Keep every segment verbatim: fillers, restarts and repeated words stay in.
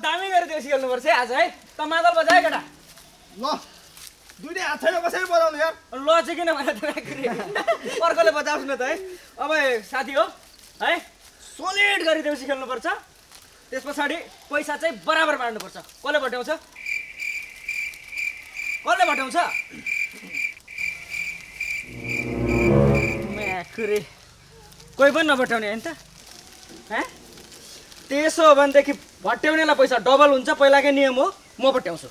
दामी गरेर देउसी खेल्नुपर्छ है आज है। त मादल बजाए केटा। ल दुईटै हात छैन कसरी बजाउनु यार। ल चाहिँ किन भने त अर्कोले बजाउँछ न त है। अब साथी हो है सोलिड गरी देउसी खेल्नुपर्छ। त्यस पछाडि पैसा चाहिँ बराबर बाँड्नुपर्छ। कसले भट्याउँछ कसले भट्याउँछ म्याकुरी कोही पनि नभट्याउने होइन त है। त्यसो हो भनेदेखि भट्याउनेलाई पैसा डबल हुन्छ। पहिलाकै नियम हो म भट्याउँछु।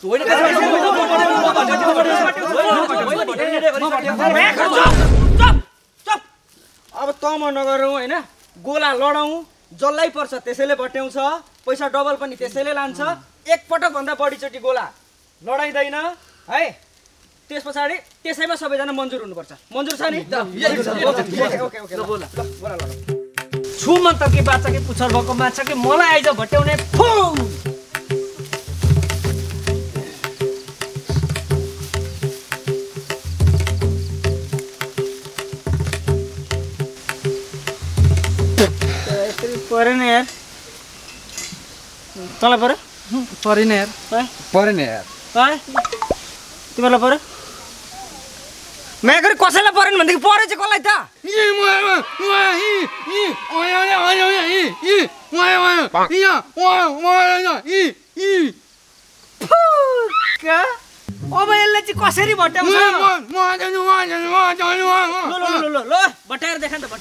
अब त म नगरौँ होइन गोला लडाउँ जसलाई पर्छ त्यसैले भट्याउँछ। पैसा डबल पनि त्यसैले लान्छ। एकपटक भन्दा बढीचोटि गोला लडाइँदैन है। त्यस पछाडि त्यसैमा सबैजना मन्जुर हुनुपर्छ। मन्जुर छ नि छु म त के बाचा के पुछर भएको माछा के मलाई आइज भट्याउने फु परेन यार। तँलाई पऱ्यो परेन यार परेन यार तिमीलाई पऱ्यो म्यागरी कसैलाई परेन भनेदेखि पऱ्यो चाहिँ कसलाई त अब यसले चाहिँ कसरी भट्याउँछ ल भट्याएर देखा नि त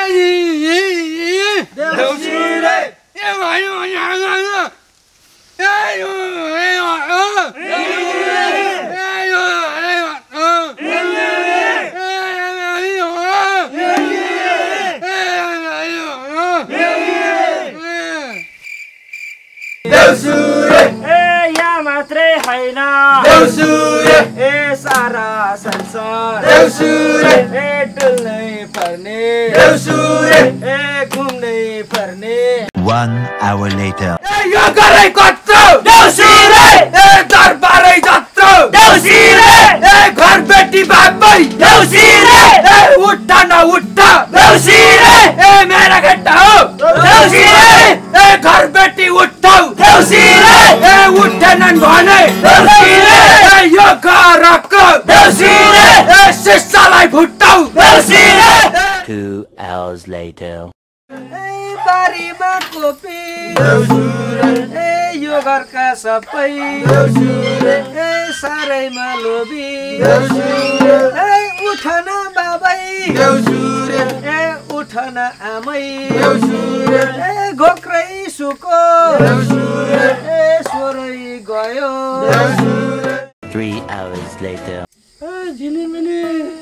मात्रै होइन ए सारा संसार ए डुल्नै पर्ने ए घुम्नै पर्ने। One hour later. यो गरे कत्रो देउसीरे ए दरबारै जत्रो देउसीरे ए घर बेटी बाबै देउसीरे ए उठ न उठ देउसीरे ए मेरा केटा हो देउसीरे ए घर बेटी उठौ देउसीरे ए उठेनन् भने देउसीरे ए यो घरको देउसीरे ए शिष्यलाई भुट्टौ देउसीरे। Two hours later. बारीमा कोपी ए यो घरका सबै ए सारैमा लोभी ए उठन बाबै ए उठन आमै ए घोक्रै सुको ए स्वरै गयो। Three hours later. झिलिमिली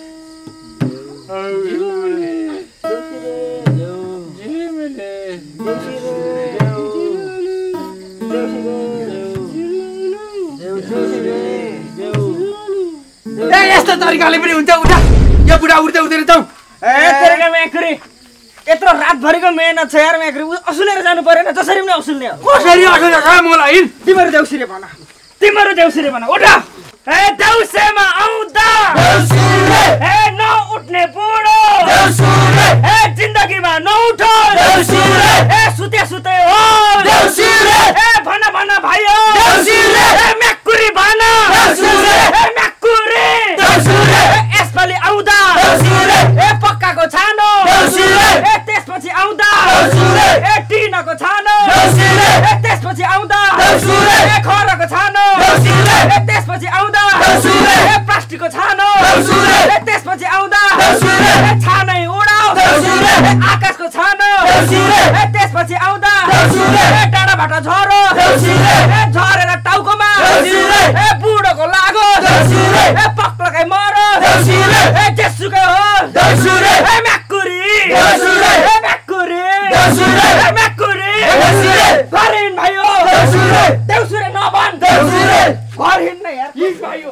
यस्तो तरिकाले पनि हुन्छ उठा यो बुढा उठ्दै उठ्दैन त ए तेरेका म्याकुरी यत्रो रातभरिको मेहनत छ यार म्याकुरी असुलेर जानु परेन जसरी पनि असुल्ने हो। कसरी असुल्ने छ मलाई तिमीहरू देउसीरे भन तिमीहरू देउसीरे भन उठ ए देउसेमा आउँदा देउसीरे ए नउठ्ने बुढो देउसीरे ए जिन्दगीमा नउठो देउसीरे ए सुते सुते हो देउसीरे ए भन भन भाइयो देउसीरे ए म्याकुरी भन देउसीरे ए म्याकुरी देउसीरे ए यसपालि आउँदा देउसीरे ए पक्काको छानो देउसीरे ए त्यसपछि आउँदा देउसीरे ए टिनको छानो देउसीरे ए त्यसपछि आउँदा देउसीरे ए खरको छानो देउसीरे ए त्यसपछि आउँदा देउसीरे ए प्लास्टिकको छानो देउसीरे ए त्यसपछि आउँदा देउसीरे ए छानै उडाउ देउसीरे ए आकाशको छानो देउसीरे ए त्यसपछि आउँदा देउसीरे ए डाँडाबाट झरो देउसीरे ए झरेर टाउकोमा देउसीरे ए बुढोको लागो देउसीरे ए पक्लकै मरो देउसीरे ए जेसुकै हो देउसीरे ए म्याकुरी देउसीरे ए म्याकुरी देउसीरे ए म्याकुरी देउसीरे घरिन भाइयो देउसीरे देउसीरे नभन देउसीरे घरिन न यार यी भाइयो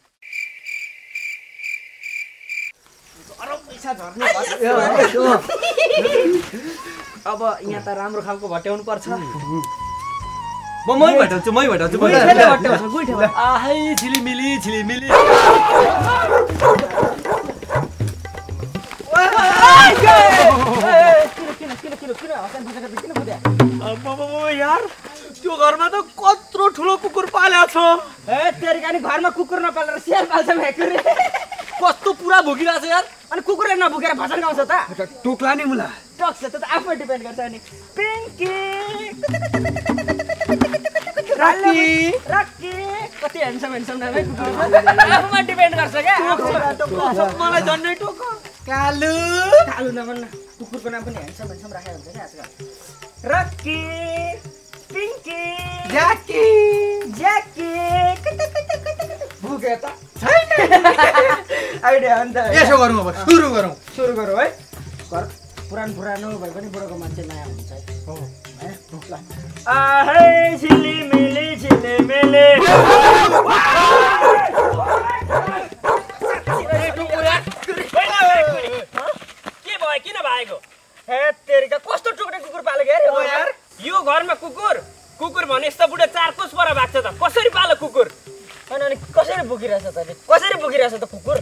अब यहाँ त राम्रो खालको भट्याउनु पर्छ। म मै भटाउँछु मै भटाउँछु गुइठेले भट्याउँछ गुइठेले आहै झिलिमिली झिलिमिली किन किन किन किन किन हसन फसन किन बुद्या अब यार त्यो घरमा त कत्रो ठुलो कुकुर पालेको छ। ए तेरी कानी घरमा कुकुर नपालेर स्याल पाल्छ मेकुरी। कस्तो पुरा भुकिरहेछ यार। अनि कुकुरले नभुकेर भजन गाउँछ त? टोक्ला नि मुला टक्छ त आफै डिपेन्ड गर्छ नि। पिङ्की रक्की रक्की कति ह्यान्डसम ह्यान्डसम नाम है कुकुरको। आफैमा डिपेन्ड गर्छ क्या। मलाई झन्डै टोक। कालु कालु नभन्न कुकुरको नाम पनि ह्यान्डसम ह्यान्डसम राखेको हुन्छ नि आजकल। रक्की पिङ्की ज्याकी ज्याकी भुके त छैन। आइडिया अन्त यसो गरौँ अब सुरु गरौँ। सुरु गरौँ है। घर पुरानो पुरानो भए पनि बुढोको मान्छे नयाँ हुन्छ है। हो ल आहै झिलिमिली झिलिमिली के भयो किन भागेको? ए तेरिका कस्तो टुक्रे कुकुर पालेको यार यार। यो घरमा कुकुर कुकुर भने यस्तो बुढो चार कोस पर भाग्छ त कसरी पालो कुकुर? अनि अनि कसरी भुकिरहेछ त? कसरी भुकिरहेछ त कुकुर?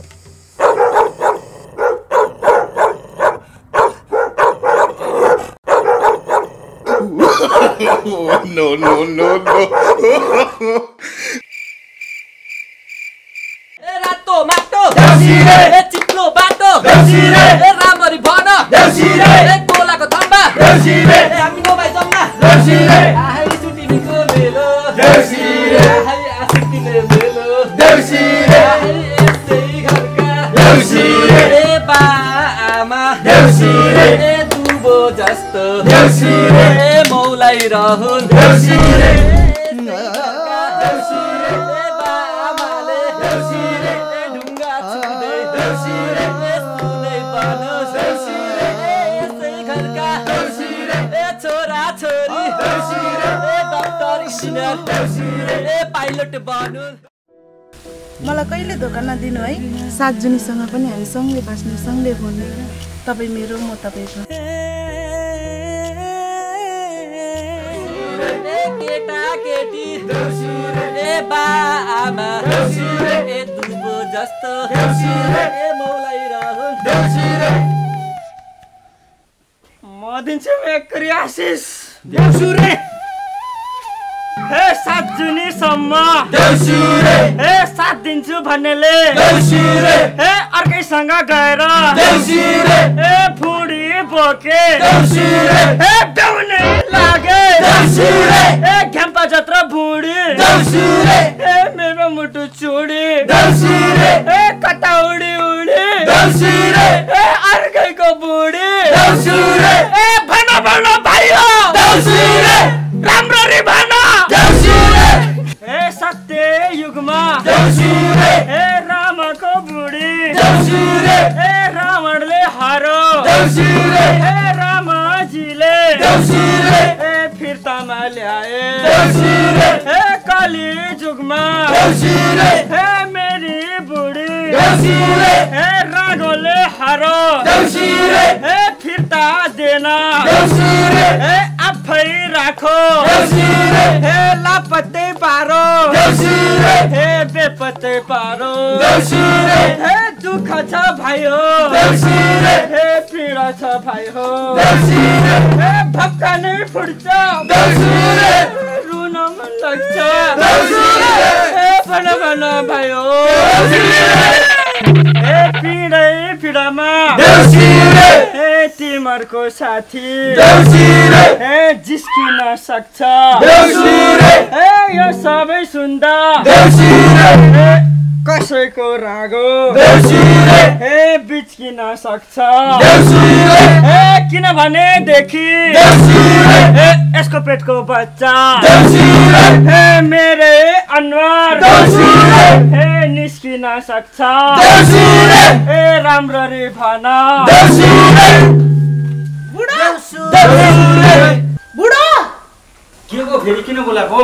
no no no no ए रातो माटो देउसीरे ए चिप्लो बाटो देउसीरे ए रामरी भन देउसीरे ए कोलाको थम्बा देउसीरे ए हामी नभए जम्मा देउसीरे आइ सुटिनीको मेलो देउसीरे आइ आसितिने मेलो देउसीरे आइ यसै घरका देउसीरे ए बा आमा देउसीरे ए दुबो जस्तो देउसीरे ए मौलाई रहन देउसीरे मलाई कहिले धोका नदिनु है। सात जुनीसँग पनि हामी सँगै बाँच्नु सँगै बोल्नु। तपाईँ मेरो म तपाईँको। केटा केटी ए बा आमा ए दुबो जस्तो ए मौलाई रहन म दिन्छु मेकुरी आशिष देउसुरे। हे सात जुनीसम्म देउसुरे हे सात दिन्छु भन्नेले देउसुरे हे अर्कैसँग गएर देउसुरे हे फुडी बोके देउसुरे हे ब्याउने लागे देउसुरे हे घ्याम्पा जत्रा बुढी देउसुरे हे मेरो मुटु चुडी देउसुरे हे कता उडी उडी देउसुरे हे अर्कैको बुढी देउसुरे हे भन भन भाइयो देउसुरे राम्ररी भन देउसुरे हे सत्य युगमा देउसुरे हे रामको बुढी देउसुरे हे रावणले हारो देउसुरे हे रामजीले देउसुरे हे फिर्तामा ल्याए देउसुरे हे कली जुगमा देउसुरे हे मेरी बुढी देउसुरे हे राघोले हारो देउसुरे हे फिर्ता देना देउसुरे हे आफै राखो देउसुरे हे लापत्ते पारो देउसुरे हे बेपत्ते पारो देउसुरे हे दुःख छ भाइयो देउसुरे हे पीडा छ भाइ हो देउसुरे हे भक्का नै फुट्छ देउसुरे रुन मन लाग्छ देउसुरे हे भन भन भाइयो हे पीडै पीडामा देउसुरे हे तिमीहरूको साथी देउसुरे हे जिस्किन सक्छ देउसुरे हे यो सबै सुन्दा देउसुरे हे कसैको रागो देउसुरे हे बिच्किन सक्छ देउसुरे हे किनभने देखि देउसुरे हे यसको पेटको बच्चा देउसुरे हे मेरै अनुहार देउसुरे हे निस्किन सक्छ देउसुरे हे राम्ररी भन देउसुरे बुढा देउसुरे बुढा के को फेरि किन बोलाको?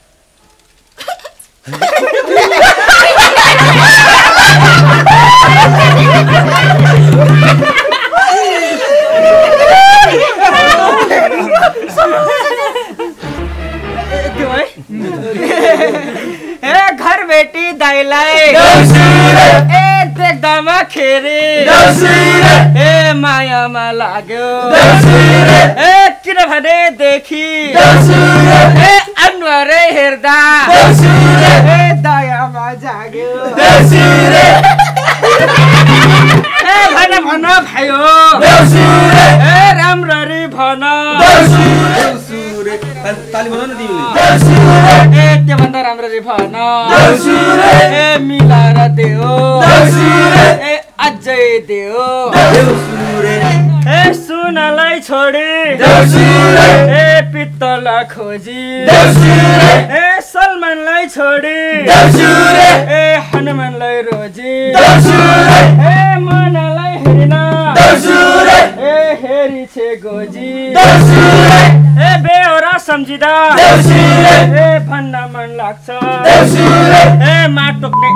ए घर बेटी दाइलाई ए देख्दामा खेरी ए मायामा लाग्यो ए किनभने देखि ए अनुहारै हेर्दा देउसुरे ए दयामा जाग्यो देउसुरे ए भन भन भाइ हो देउसुरे ए राम्ररी भन देउसुरे ताली बजाउन न तिमीले देउसुरे ए त्योभन्दा राम्ररी भन देउसुरे ए मिलाएर देऊ देउसुरे ए अझै देऊ देउसुरे ए सुनलाई छोडी देउसुरे ए पित्तल खोजी देउसुरे ए सलमानलाई छोडी देउसुरे ए हनुमानलाई रोजी देउसुरे ए मनलाई हेरिन देउसुरे ए हेरी छे गोजी देउसुरे ए बेहोरा सम्झिँदा देउसुरे ए भन्न मन लाग्छ देउसुरे ए माट टोक्ने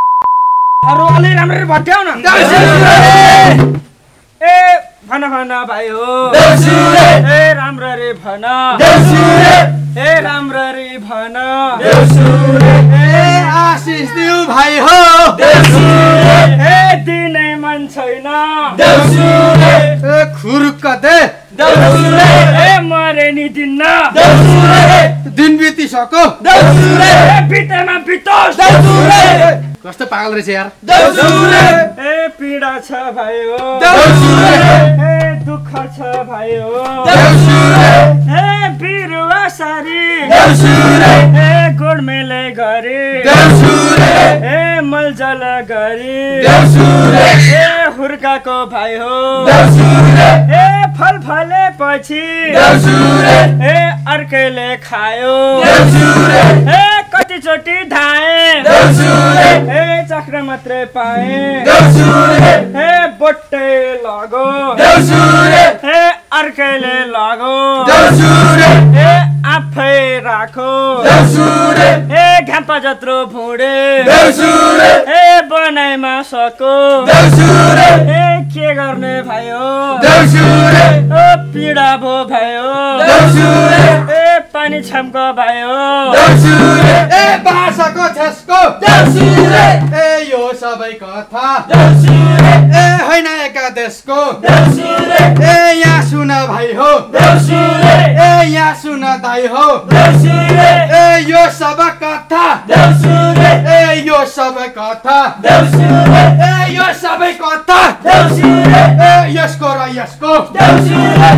अरू अलि राम्ररी भट्याउ न देउसुरे ए भन भन भाइ हो देउसुरे ए राम्ररी भन देउसुरे ए राम्ररी भन देउसुरे ए आशिष दिउ भाइ हो देउसुरे ए दिनै मन छैन देउसुरे ए खुरुक्क दे देउसुरे ए मरे नि दिन्न देउसुरे दिन बितिसक्यो देउसुरे ए बितेमा बितोस् देउसुरे कस्तो पागल रहेछ यार देउसुरे ए पीडा छ भाइ हो देउसुरे ए दुःख छ भाइ हो देउसुरे ए बिरुवा सारी देउसुरे ए गोडमेले गरी देउसुरे ए मलजल गरी देउसुरे ए हुर्काको भाइ हो देउसुरे ए फल फले पछि देउसुरे ए अर्कैले खायो देउसुरे ए कतिचोटि धाए देउसुरे ए चक्र मात्रै पाए देउसुरे ए बोट्टै लगो देउसुरे ए अर्कैले लगो देउसुरे ए आफै राखो देउसुरे ए घ्याम्पा जत्रो भुँडे देउसुरे ए बनाइमा सको देउसुरे ए के गर्ने भयो देउसुरे ओ पीडा भो भयो देउसुरे ए पानी छामको भयो देउसुरे ए बासको छेस्को देउसुरे ए यो सबै कथा देउसुरे ए होइन एकादेशको देउसुरे ए यहाँ सुन भाइ हो देउसुरे ए यहाँ सुन दाइ हो देउसुरे ए यो सब कथा देउसुरे ए यो सबै कथा देउसुरे ए यो सबै कथा देउसुरे ए यसको र यसको देउसुरे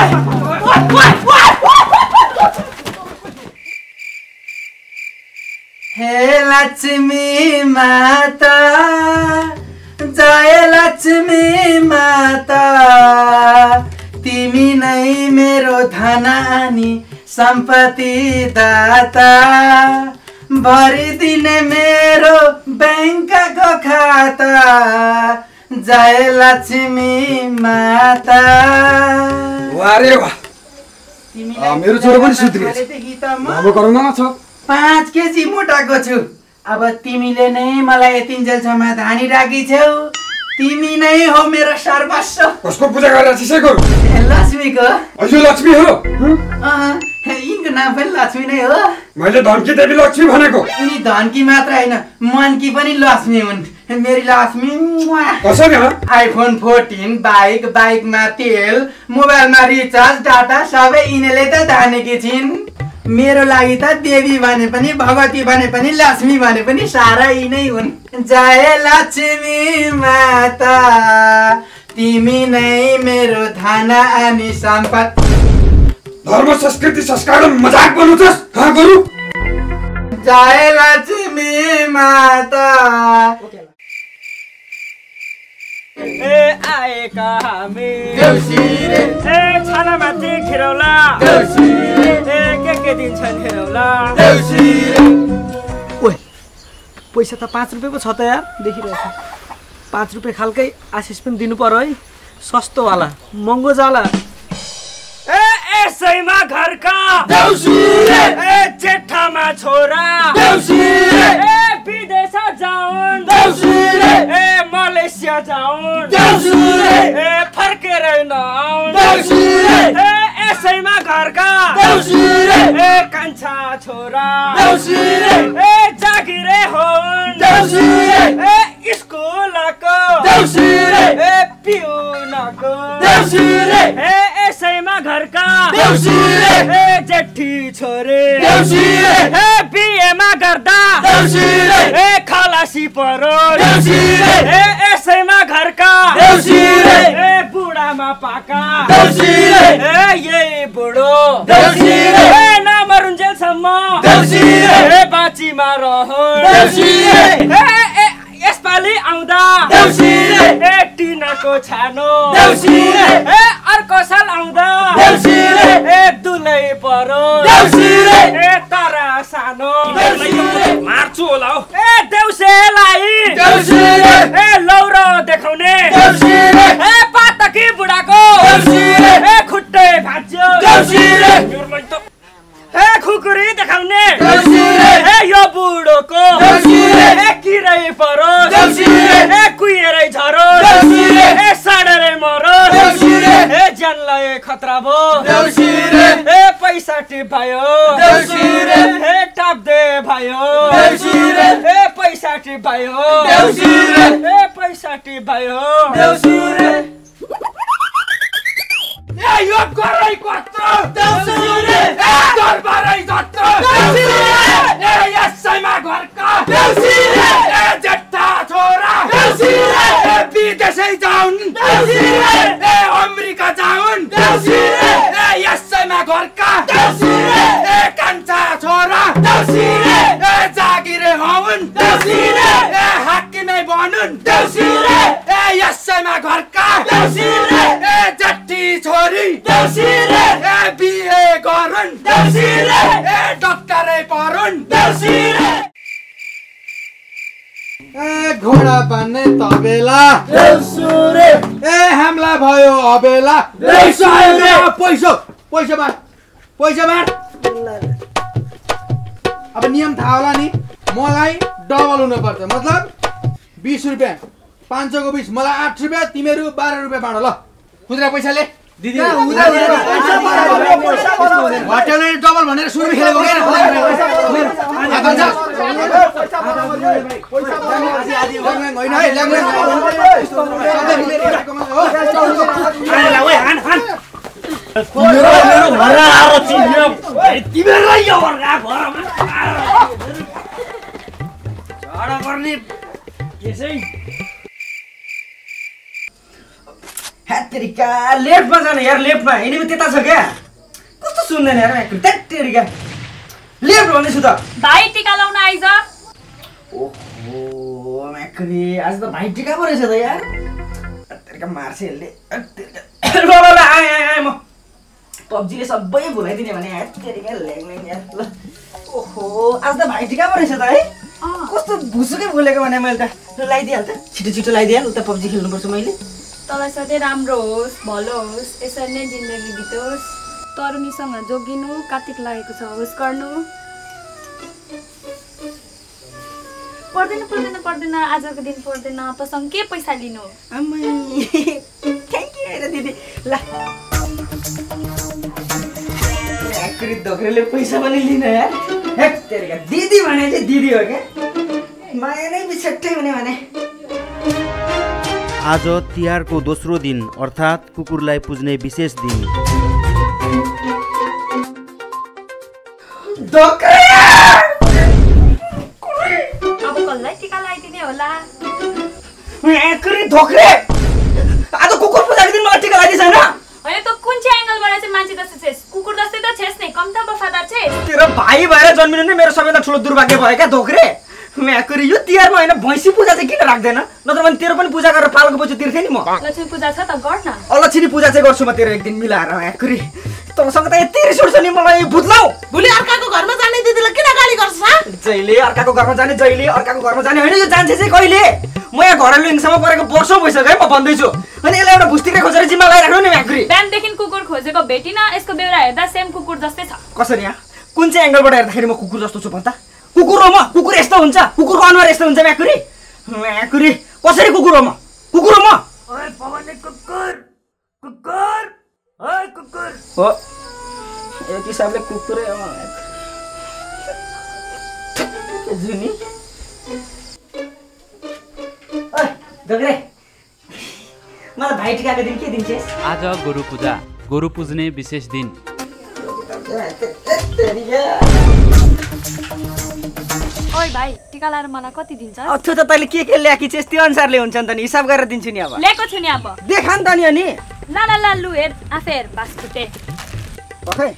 हे लक्ष्मी माता जय लक्ष्मी माता तिमी नै मेरो धन अनि सम्पत्ति दाता भरिदिने मेरो ब्याङ्कको खाता जय लक्ष्मी माता वारे वाह मेरो छोरो पनि सुध्रिएछ अब गरौँमा छ पाँच केजी मोटाको छु अब तिमीले नै मलाई यतिन्जेलसम्म धानी राखी छौ तिमी नै हो मेरो सर्वस्व कसको पूजा गरेर त्यसै गरौँ लक्ष्मीको अझै लक्ष्मी हो अँ, यिनको नाम पनि लक्ष्मी नै हो मैले धनकी देवी लक्ष्मी भनेको यिनी धनकी मात्र होइन मनकी पनि लक्ष्मी हुन् मेरी लक्ष्मी मुआ। कसरी हँ आइफोन फोर्टिन बाइक बाइकमा तेल मोबाइलमा रिचार्ज डाटा सबै यिनीले त धानेकी छिन् मेरो लागि त देवी भने पनि भगवती भने पनि लक्ष्मी भने पनि सारा यिनै हुन् जय लक्ष्मी माता तिमी नै मेरो धन अनि सम्पत्ति धर्म संस्कृति संस्कार मजाक बनाउँछस् कहाँ गरौँ जय लक्ष्मी माता ए आएका हामी देउसुरे ए छानामाथि खिरौला देउसुरे ए के के दिन्छन् हेरौला देउसुरे ओए पैसा त पाँच रुपियाँ पो छ त यार देखिरहेको पाँच रुपियाँ खालकै आशिष पनि दिनु पर्यो है सस्तोवाला महँगो जाला ए यसैमा घरका देउसुरे ए जेठामा छोरा देउसुरे ए विदेश जाउन् देउसुरे ए मलेसिया जाउन् देउसुरे ए फर्केर नआउन् देउसुरे ए यसैमा घरका देउसुरे ए कान्छा छोरा देउसुरे ए जागिरे हुन् देउसुरे ए स्कुलको देउसुरे ए पिउनको देउसुरे ए यसैमा घरका देउसुरे ए जेठी छोरी देउसिरे ए बिहेमा गर्दा देउसिरे ए खलासी परो देउसिरे ए यसैमा घरका देउसिरे ए बुढामा पाका देउसिरे ए यही बुढो देउसिरे ए नमरुन्जेलसम्म देउसिरे ए बाँचीमा रहो देउसिरे ए ए यसपालि आउँदा देउसिरे ए टिनको छानो देउसिरे ए अर्को साल आउँदा देउसिरे ए दुलै परो देउसिरे ए तारा सानो देउसिरे मार्छु होला हौ ए देउसेलाई देउसिरे ए लौरो देखाउने देउसिरे ए पातकी बुढाको देउसिरे ए खुट्टै भाँच्यो देउसिरे ए खुकुरी देखाउने देउसिरे ए यो बुढोको देउसिरे ए किरै परो देउसिरे ए कुहिरै झरो देउसिरे ए साडरै मरो देउसिरे ए ज्यानलाई खतरा भो देउसिरे ए पैसा टिप भयो देउसिरे ए टाप्दे भयो देउसिरे ए पैसा टिप भयो देउसिरे ए पैसा टिप भयो देउसिरे ए यो गरै कत्रो देउसिरे ए दरबारै जत्रो देउसिरे ए यसैमा घरका देउसिरे ए जेठा छोरा देउसिरे ए विदेशै जाउन् देउसिरे ए अमेरिका जाउन् देउसिरे ए यसैमा घरका देउसिरे ए कान्छा छोरा देउसिरे ए जागिरे हौन् देउसिरे ए हाकिमै बनुन् देउसिरे ए यसैमा घरका देउसिरे ए जट्टी छोरी देउसिरे ए बिहे गरुन् देउसिरे ए डक्टरै परुन् देउसिरे ए घोडा बान्ने तबेला देउसिरे ए हामीलाई भयो अबेला देउसिरे पैसा पैसा बाँड पैसा बाँड अब नियम थाहा होला नि मलाई डबल हुनुपर्छ मतलब बिस रुपियाँ पाँच सौको बिस मलाई आठ रुपियाँ तिमीहरू बाह्र रुपियाँ बाँड ल खुद्रा पैसाले दिदी होटेलले डबल भनेर सुरु खेलेको तिमीहरूलाई यो गर्ने यसै हेत्तेरिका लेफ्टमा जानु यार लेफ्टमा हिँडेको त्यता छ क्या कस्तो सुन्दैन यार हेत्तेरिका लेफ्ट भन्दैछु त भाइ टिका लाउन आइज ओहो म्याक्री आज त भाइ टिका पो रहेछ त यार हेत्तेरिका मार्छ यसले हेत्तेरिका ल ल आएँ आएँ आएँ म पब्जीले सबै भुलाइदिने भने हेत्तेरिका ल्याङ यार ल ओहो आज त भाइ टिका पो रहेछ त है कस्तो भुसुकै भुलेको भने मैले त लगाइदिइहाल्छ त छिटो छिटो लगाइदिइहाल उता पब्जी खेल्नुपर्छ मैले तँलाई सधैँ राम्रो होस् भलो होस् यसरी नै जिन्दगी बितोस् तरुणीसँग जोगिनु कार्तिक लागेको छ होस् गर्नु पर्दैन पर्दैन पर्दैन आजको दिन पर्दैन तँसँग के पैसा लिनु थ्याङ्क यू दिदी ल धोक्रेले पैसा पनि लिन यार हेत्तेरिका दिदी भने चाहिँ दिदी हो क्या माया नै बिछट्टै हुने भने आज तिहारको दोस्रो दिन अर्थात् कुकुरलाई पुज्ने विशेष दिन अब कसलाई टिका लगाइदिने होला धोक्रे आज कुकुर पूजाको दिन मलाई टिका लगाइदिएछ होइन होइन त कुन चाहिँ एङ्गलबाट चाहिँ मान्छे जस्तो छेस कुकुर जस्तै त छेस नि कम त वफादार छेस तेरो भाइ भएर जन्मिनु नै मेरो सबैभन्दा ठुलो दुर्भाग्य भयो क्या धोक्रे म्याकुरी यो तिहारमा होइन भैँसी पूजा चाहिँ किन राख्दैन नत्र भने तेरो पनि पूजा गरेर पालको पैसा तिर्थे नि म लक्ष्मी पूजा छ त गर न अलक्षिणी पूजा चाहिँ गर्छु म तेरो एक दिन मिलाएर म्याकुरी तँसँग त यति रिस उठ्छ नि मलाई भुत्लाउ भोलि अर्काको घरमा जाने दिदीलाई किन गाली गर्छ जहिले अर्काको घरमा जाने जहिले अर्काको घरमा जाने होइन यो जान्छ चाहिँ कहिले म यहाँ घरेलु हिंसामा परेको वर्षौँ भइसक्यो है म भन्दैछु अनि यसलाई एउटा भुस्तिकै खोजेर जिम्मा लगाइराख्नु नि म्याकुरी बिहानदेखि कुकुर खोजेको भेटिन यसको बेहोरा हेर्दा सेम कुकुर जस्तै छ कसरी यहाँ कुन चाहिँ एङ्गलबाट हेर्दाखेरि म कुकुर जस्तो छु भन्दा कुकुर हो म कुकुर यस्तो हुन्छ कुकुरको अनुहार यस्तो हुन्छ म्याकुरी म्याकुरी कसरी कुकुर हो म कुकुर हो म ओए पवनले कुकुर कुकुर ओए कुकुर हो यो हिसाबले कुकुरै हो जुनी ओए दगरे मलाई भाइ टिकाको दिन के दिन्छेस् आज गोरु पूजा गोरु पुज्ने विशेष दिन ओइ भाइ टिका लाएर मलाई कति दिन्छ? त्यो त तैँले के के ल्याकी चाहिँ त्यो अनुसारले हुन्छ नि त नि हिसाब गरेर दिन्छु नि अब। ल्याएको छु नि अब। देखा नि त नि अनि ला ला ला लु हेर आफै हेर बास्कुटे। ओके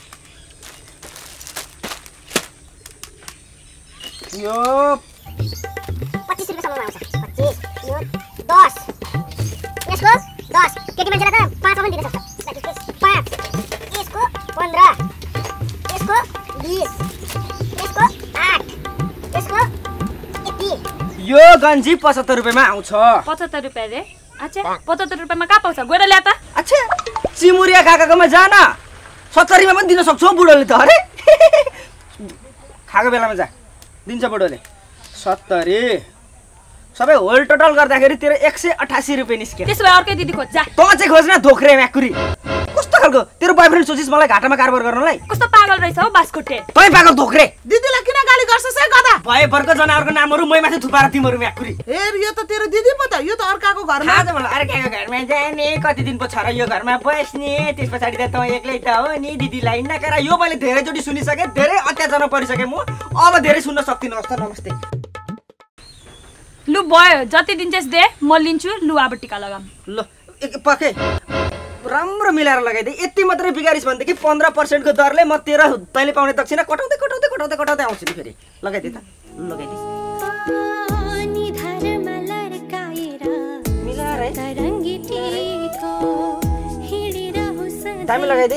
यो पच्चीस रुपियाँसम्ममा आउँछ। पच्चीस यो दस यसको दस केटी मान्छेलाई त पाँच पनि दिन सक्छ। पाँच यसको पन्ध्र यसको बिस यसको आठ यसको यति। यो गन्जी पचहत्तर रुपियाँमा आउँछ। पचहत्तर रुपियाँ रे? अच्छा पचहत्तर रुपियाँमा कहाँ पाउँछ? गएर ल्या त। अच्छा चिमुरिया काकाकोमा जा न सत्तरीमा पनि दिन सक्छौ बुढोले त। अरे खाएको बेलामा जा दिन्छ बुढोले सत्तरी सबै होल टोटल गर्दाखेरि तेरो एक सय अठासी रुपियाँ निस्क्यो। त्यसो भए अर्कै दिदी खोज जा। तँ चाहिँ खोज्न धोक्रे म्याकुरी कस्तो खालको तेरो बोयफ्रेन्ड सोचिस मलाई घाटामा कारोबार गर्नलाई? कस्तो पागल रहेछ हौ बास्कुटे। तँ पागल धोक्रे। दिदीलाई किन गाली गर्छस् है गदा? भए भरको जनावरको नामहरू मै माथि थुपाएर तिमीहरू म्याकुरी। हेर यो त तेरो दिदी पो त। यो त अर्काको घरमा। आज मलाई अर्काको घरमा जाने कति दिन पछि र यो घरमा बस्ने त्यस पछाडि त तँ एक्लै त हो नि दिदीलाई नकर। यो मैले धेरैचोटि सुनिसकेँ धेरै अत्याचारमा परिसकेँ म अब धेरै सुन्न सक्दिनँ। हस् त नमस्ते। लु भयो जति दिन्छस् दे म लिन्छु। लु अब टिका लगाम। ल पके राम्रो मिलाएर लगाइदे। यति मात्रै बिगारिस् भनेदेखि पन्ध्र पर्सेन्टको दरले म तेह्र तैँले पाउने दक्षिणा कटाउँदै कटाउँदै कटाउँदै कटाउँदै आउँछु नि फेरि। लगाइदे त लगाइदे मिलाएर दामी लगाइदे।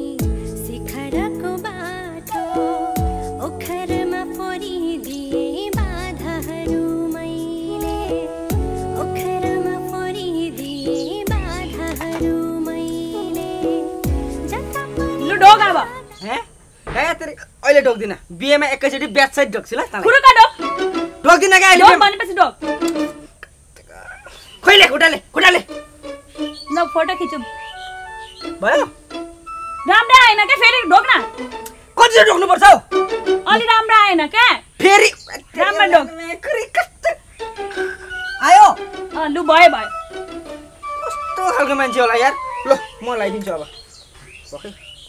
अहिले ढोक्दिन बिहेमा एकैचोटि ब्याच साइड ढोक्छु ल। खुरुका ढोक ढोक्दिन क्या अहिले ढोक भनेपछि ढोक। खोइले खुट्टाले खुट्टाले ल फोटो खिचौँ भयो। राम्रै आएन क्या फेरि ढोक न। कति ढोक्नु पर्छ हौ? अलि राम्रो आएन क्या फेरि राम्रो ढोक आयो। लु भयो भयो। कस्तो खालको मान्छे होला यार। ल म लगाइदिन्छु अब। ओके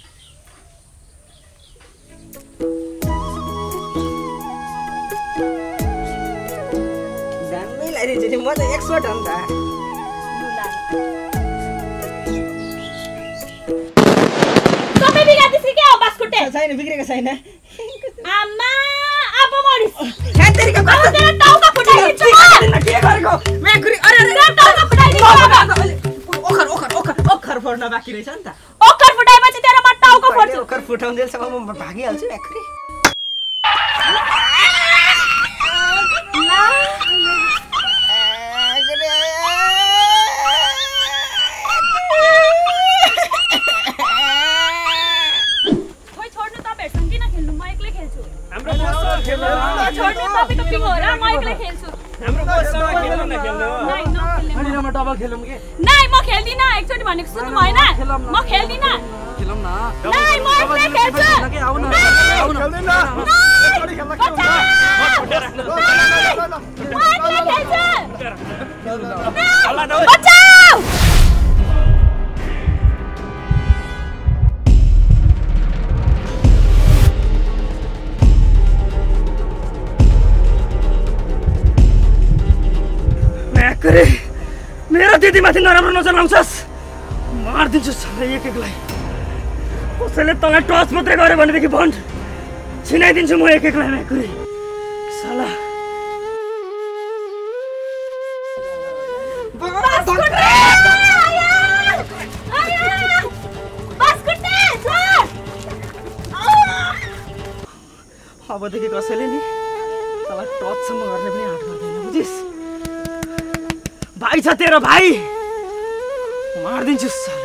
दामी लगाइदिन्छु नि म त एक्सपर्ट हो नि त। सबै बिगार्दैछ क्या हो बास्कुटे? छैन बिग्रेको छैन। आमा अब मरिस। हे तेरीको अब तेरो टाउका फुटाइदिन्छु म। के गरेको म्याकुरी? अरे अरे तेरो टाउका फुटाइदिन्छु। ओखर ओखर ओखर ओखर फोड्न बाँकी रहेछ नि त। ओखर फुटाएपछि तेरो म टाउका फोड्छु। ओखर फुटाउँदैसम्म म भागिहाल्छु म्याकुरी। छोड्नु तपाईको पिङ हो र म एक्लै खेल्छु। हाम्रो बससँग खेल्नु न खेल्नु। नाइ नखेल्नु। अनि म डबल खेलौँ के? नाइ म खेल्दिन एकचोटि भनेको सुन्नु भएन? म खेल्दिन। खेलौँ न। नाइ म एक्लै खेल्छु। के आउ न आउ न। खेल्दैन छोडी खेल्न के हुन्छ? म एक्लै खेल्छु। हल्ला न बचाऊ। म्याकुरी मेरो दिदीमाथि नराम्रो नजर लाउँछस् मारिदिन्छु सबै एक एकलाई। कसैले तँलाई टच मात्रै गर्यो भनेदेखि भन् छिनाइदिन्छु म एक एकलाई म्याकुरी साला। अबदेखि कसैले नि तँलाई टचसम्म गर्ने पनि आँट गर्दैन बुझिस्? भाइ छ तेरो भाइ मारिदिन्छु साला।